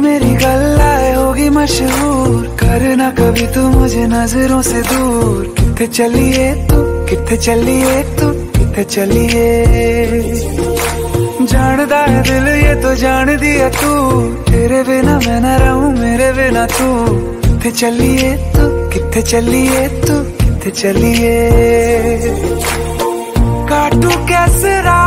मेरी गल्लाए होगी मशहूर, करना कभी तू मुझे नजरों से दूर। किथे चलिए तू, किथे चलिए तू, किथे चलिए। जानदा है दिल ये तो जान दिया तू, तेरे बिना मैं न रहूं मेरे बिना तू। किथे चलिए तू, किथे चलिए तू, किथे चलिए। काटू कैसे राह